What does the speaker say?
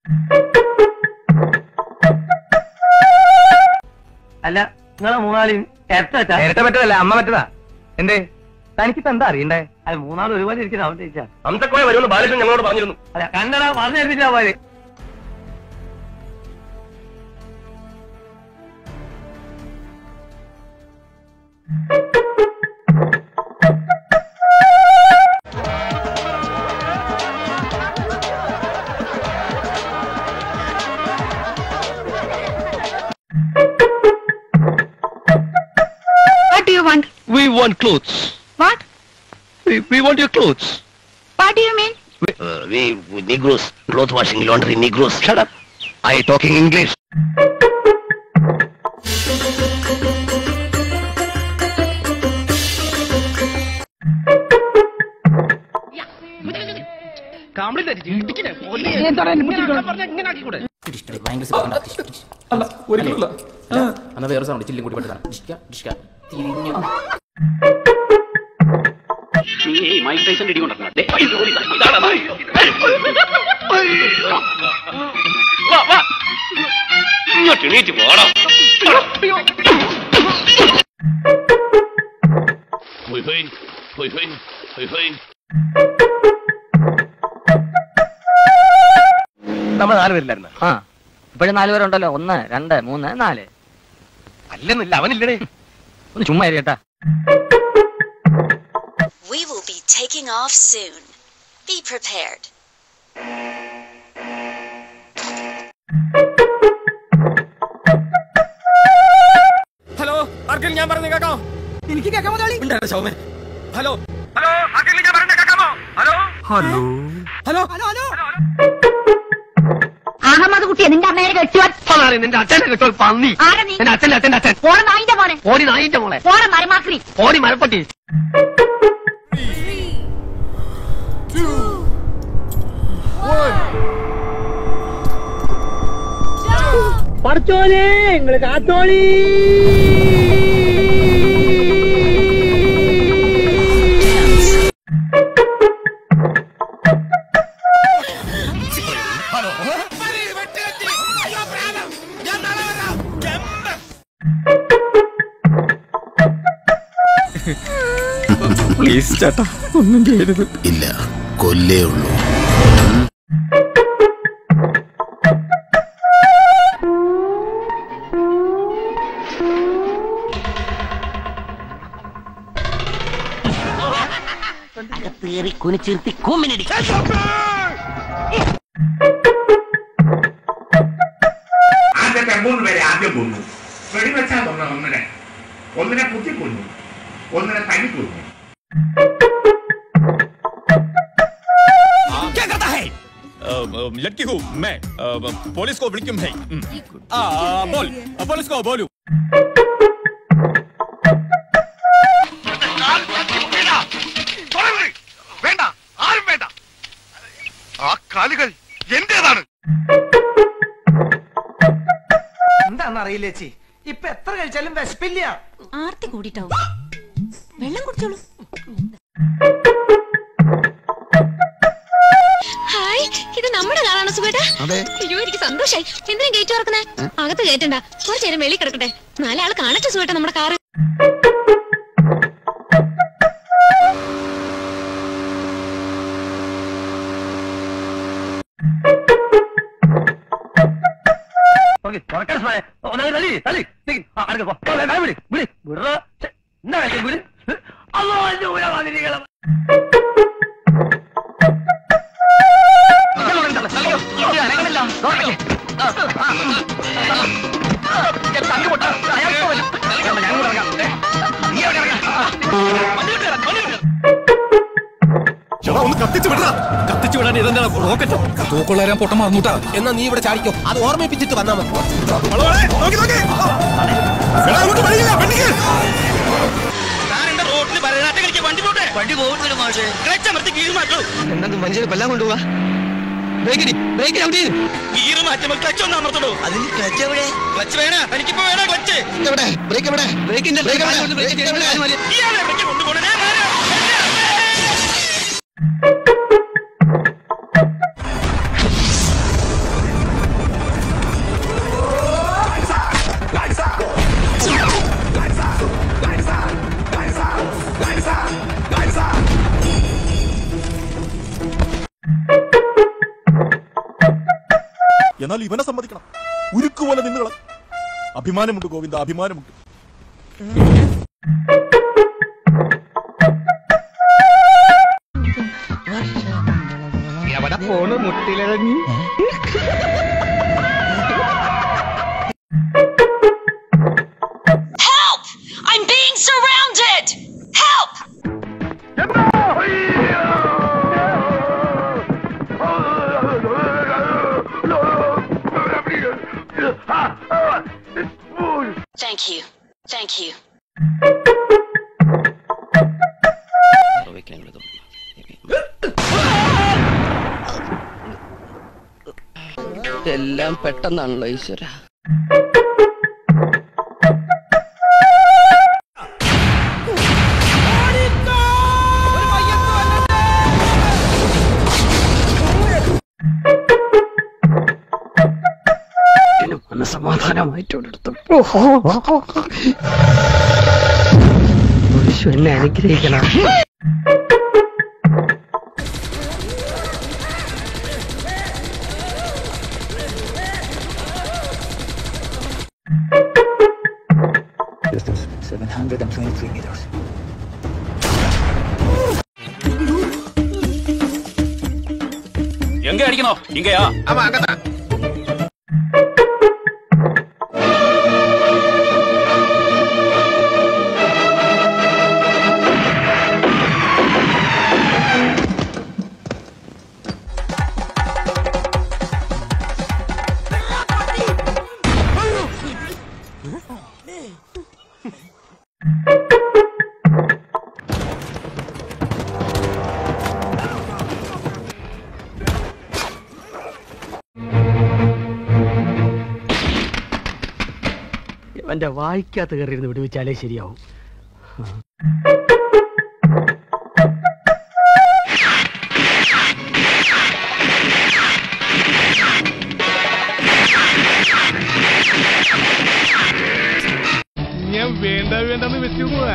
അല്ല നിങ്ങളെ മൂന്നാളും ഇരട്ട പറ്റതല്ല, അമ്മ പറ്റതാ. എന്തേ തനിക്കിപ്പോ എന്താ അറിയണ്ടേ? അത് മൂന്നാളും ഒരുപോലെ ഇരിക്കുന്ന അവൻ ചോദിച്ചാ. അംസക്കോയ വരുമെന്ന് ബാലകൃഷ്ണൻ ഞങ്ങളോട് പറഞ്ഞിരുന്നു. അല്ല കണ്ടടാ, പറഞ്ഞേൽപ്പിച്ചാ പോലെ. What do you want? We want clothes. What? We want your clothes. What do you mean? We Negroes, cloth washing, laundry, Negroes. Shut up. I talking English. വേറെ സൗണ്ട് ചില്ലും കൂടി പെട്ടതാണ്. മൈക്ക് ടൈസൺ ഇടി കൊണ്ടിരുന്നത്. നമ്മൾ 4 പേരില്ലായിരുന്നു. ഇപ്പോഴും 4 പേരുണ്ടല്ലോ. 1 2 3 4. അല്ലെന്നില്ല, അവനില്ലേ. ഒന്ന് ചുമ്മാ കേട്ടാ. We will be taking off soon. Be prepared. Hello, ആർക്കെങ്കിലും ഞാൻ പറഞ്ഞ കേട്ടോ? എനിക്ക് കേൾക്കാൻ മുതലാളി. സൗമൻ. ഹലോ ഹലോ, ആർക്കെങ്കിലും ഞാൻ പറഞ്ഞ കേൾക്കാമോ? Hello hello hello hello. Ahmad കുട്ടിയെ നിന്റെ അമ്മയെ കെട്ടുവാൻ. നിന്റെ അച്ഛനെ കേട്ടോ പന്നി. എന്റെ അച്ഛന്റെ അച്ഛൻ. ഓടെ നായിന്റെ മോനെ. ഓടി നായിന്റെ മോളെ. ഓടെ മരമാക്രി. ഓടി മരപ്പട്ടി. പഠിച്ചോനെ നിങ്ങള് കാത്തോളി. പ്ലീസ് ചേട്ടാ, ഒന്നും ചെയ്യരുത്. ഇല്ല, കൊല്ലേ ഉള്ളൂ. അകത്തേറി കുനിച്ചിരുത്തി കൂമിനടി. ആദ്യത്തെ 3 പേരെ ആദ്യം കൊന്നു. വെടിവെച്ചാൽ ഒന്നിനെ കുത്തിക്കൊന്നു, ഒന്നിനെ തല്ലിക്കൊന്നു. लड़की हूँ मैं, पुलिस को विलिक्यम है. बोल, पुलिस को बोलू. വേണ്ട, ആരും വേണ്ട. ആ കാലുകൾ എന്റേതാണ്. എന്താന്നറിയില്ലേ ചേച്ചി, ഇപ്പൊ എത്ര കഴിച്ചാലും വിശപ്പില്ല. ആർത്തി കൂടിട്ടാവും. വെള്ളം കുടിച്ചോളൂ. ഹായ്, ഇത് നമ്മുടെ കാറാണ് സുഖേട്ടാ. അയ്യോ എനിക്ക് സന്തോഷായി. എന്തിനാ ഗേറ്റ് തുറക്കുന്നേ? അകത്ത് കയറ്റണ്ട, കുറച്ചു നേരം വെളി കിടക്കട്ടെ. 4 ആൾ കാണട്ടെ സുഖേട്ടാ നമ്മുടെ കാറ്. ഒന്ന് കത്തിച്ചു വിടാ. കത്തിച്ചു വിടാൻ ഇതെന്താ റോക്കറ്റ്? തൂക്കൊള്ളാൻ പൊട്ടം മറന്നുട്ടാ. എന്നാ നീ ഇവിടെ ചാടിക്കോ, അത് ഓർമ്മിപ്പിച്ചിട്ട് വന്നാ മതി. മനുഷ്യനെ കൊല്ലാൻ കൊണ്ടുപോവാ. ഗീറ് മാറ്റുമ്പോൾ ക്ലച്ച് ഒന്ന് അമർത്തണോ? അതിന് ക്ലച്ച് എവിടെ? ക്ലച്ച് വേണ എനിക്കിപ്പോ വേണ ക്ലച്ച് എവിടെ? ബ്രേക്ക് എവിടെ? ബ്രേക്കിന്റെ കൊണ്ടുപോകണേ. എന്നാൽ ഇവനെ സമ്മതിക്കണം. ഉരുക്കുപോലെ നിന്നുകള. അഭിമാനമുണ്ട് ഗോവിന്ദ, അഭിമാനമുണ്ട്. ഫോണ് മുട്ടിലിറങ്ങി. Help! I'm being surrounded! Help! Thank you. Thank you. എല്ലാം പെട്ടെന്നാണല്ലോ ഈശ്വര. മനസമാധാനമായിട്ടെടുത്തു എന്നെ അനുഗ്രഹിക്കണം. Distance 723 meters. എങ്ക അടിക്കണോ? ഇങ്ങയാ എന്റെ വായിക്കാത്ത കയറിയിരുന്ന് വിടുവിച്ചാലേ ശരിയാവും. ഞാൻ വേണ്ടെന്ന് വെച്ചു പോവാ.